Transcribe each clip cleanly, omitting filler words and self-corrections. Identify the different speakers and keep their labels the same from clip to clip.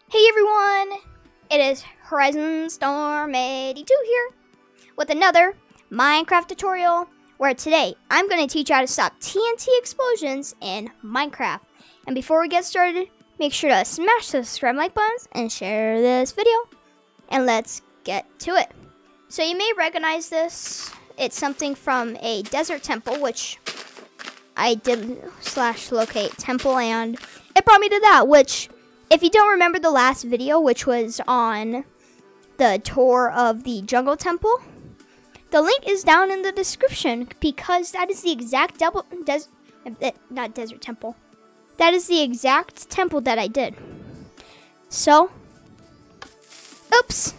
Speaker 1: Hey everyone! It is Horizon Storm 82 here with another Minecraft tutorial where today I'm going to teach you how to stop TNT explosions in Minecraft. And before we get started, make sure to smash the subscribe like buttons and share this video. And let's get to it. So you may recognize this. It's something from a desert temple, which I did /locate temple, and it brought me to that, which, if you don't remember the last video, which was on the tour of the jungle temple, the link is down in the description because that is the exact not desert temple. That is the exact temple that I did. So, oops.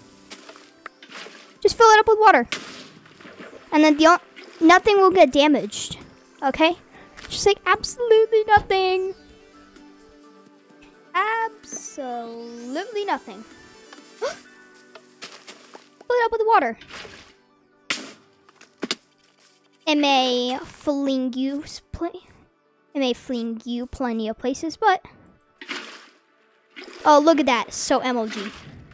Speaker 1: Just fill it up with water. And then nothing will get damaged. Okay? Just like absolutely nothing. Absolutely nothing. Fill it up with water. It may fling you plenty of places, but oh, look at that, so MLG.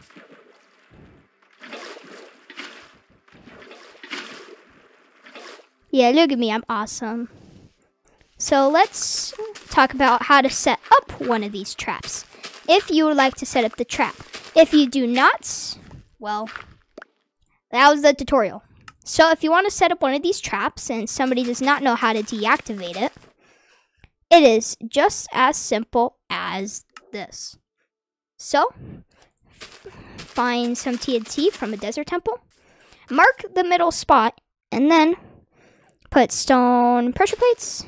Speaker 1: Yeah, look at me, I'm awesome. So let's talk about how to set up one of these traps. If you would like to set up the trap. If you do not, well, that was the tutorial. So if you want to set up one of these traps and somebody does not know how to deactivate it, it is just as simple as this. So, find some TNT from a desert temple, mark the middle spot, and then put stone pressure plates.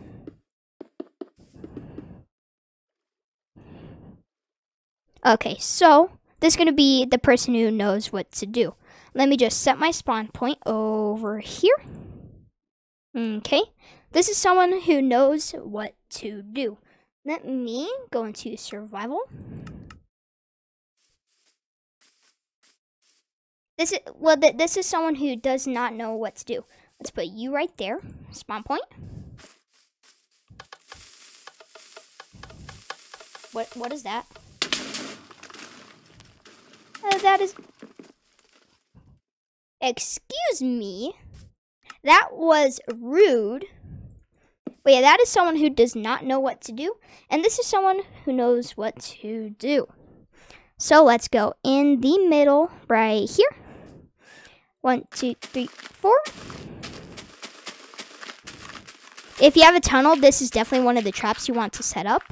Speaker 1: Okay, so this is going to be the person who knows what to do. Let me just set my spawn point over here. Okay, this is someone who knows what to do. Let me go into survival. This is someone who does not know what to do. Let's put you right there, spawn point. What is that? That is... Excuse me. That was rude. But yeah, that is someone who does not know what to do. And this is someone who knows what to do. So let's go in the middle right here. 1, 2, 3, 4. If you have a tunnel, this is definitely one of the traps you want to set up.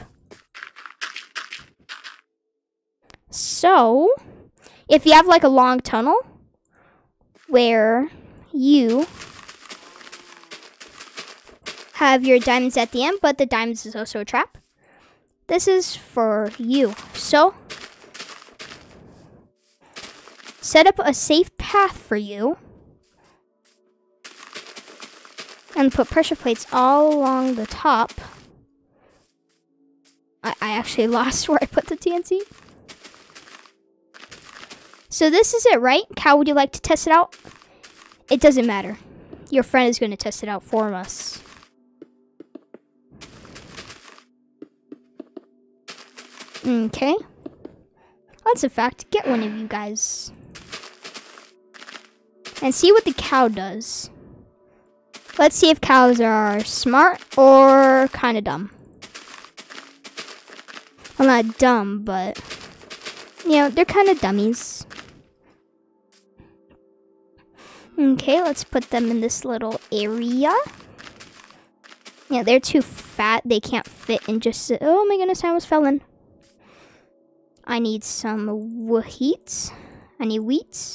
Speaker 1: So, if you have like a long tunnel where you have your diamonds at the end, but the diamonds is also a trap, this is for you. So, set up a safe path for you and put pressure plates all along the top. I actually lost where I put the TNT. So this is it, right? How would you like to test it out? It doesn't matter. Your friend is going to test it out for us. Okay. Let's in fact get one of you guys. And see what the cow does. Let's see if cows are smart or kind of dumb. Well, not dumb, but, you know, they're kind of dummies. Okay, let's put them in this little area. Yeah, they're too fat. They can't fit in just... Oh my goodness, I almost fell in. I need some wheat. I need wheat.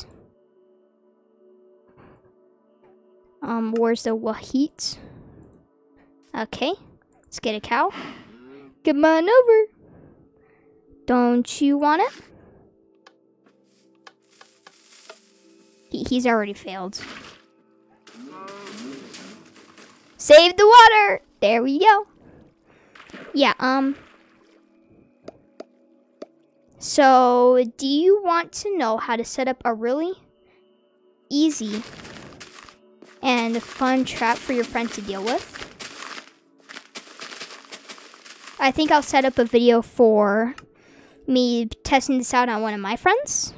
Speaker 1: Where's the wheat? Okay, let's get a cow. Come on over. Don't you want it? He's already failed. Save the water! There we go. Yeah, so, do you want to know how to set up a really easy and fun trap for your friend to deal with? I think I'll set up a video for me testing this out on one of my friends.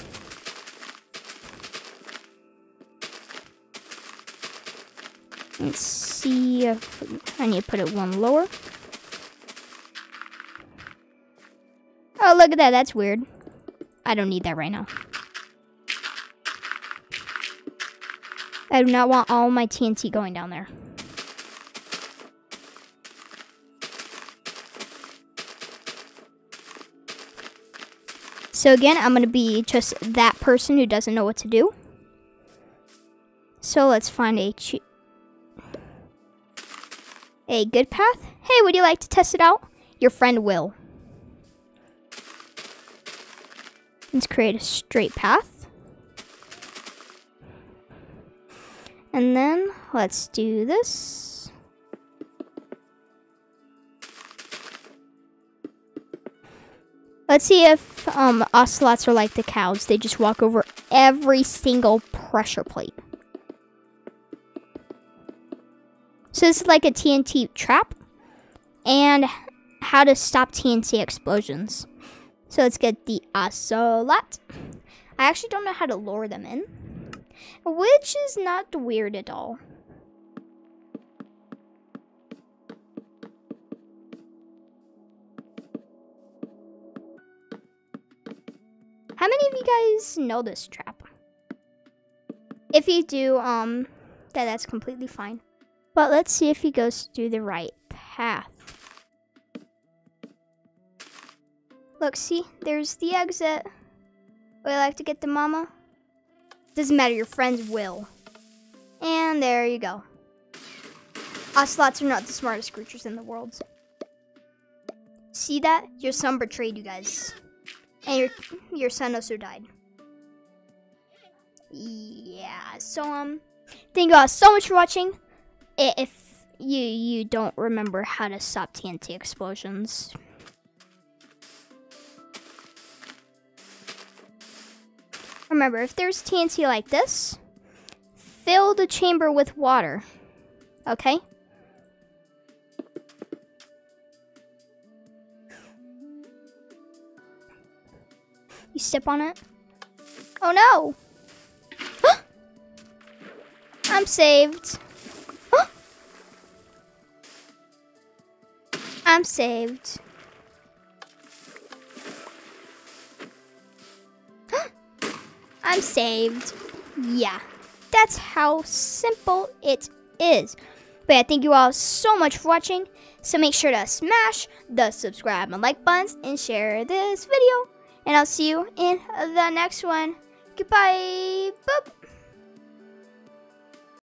Speaker 1: Let's see if I need to put it one lower. Oh, look at that. That's weird. I don't need that right now. I do not want all my TNT going down there. So again, I'm going to be just that person who doesn't know what to do. So let's find a good path. Hey, would you like to test it out? Your friend will. Let's create a straight path. And then let's do this. Let's see if ocelots are like the cows. They just walk over every single pressure plate. So this is like a TNT trap and how to stop TNT explosions. So let's get the ocelot. I actually don't know how to lure them in, which is not weird at all. How many of you guys know this trap? If you do, that's completely fine. But let's see if he goes through the right path. Look, see, there's the exit. Would you like to get the mama? Doesn't matter, your friends will. And there you go. Ocelots are not the smartest creatures in the world. See that? Your son betrayed you guys. And your son also died. Yeah, so thank you all so much for watching. If you don't remember how to stop TNT explosions. Remember, if there's TNT like this, fill the chamber with water. Okay? You step on it. Oh no! I'm saved. I'm saved. I'm saved. Yeah, that's how simple it is. But yeah, thank you all so much for watching. So make sure to smash the subscribe and like buttons and share this video. And I'll see you in the next one. Goodbye. Boop.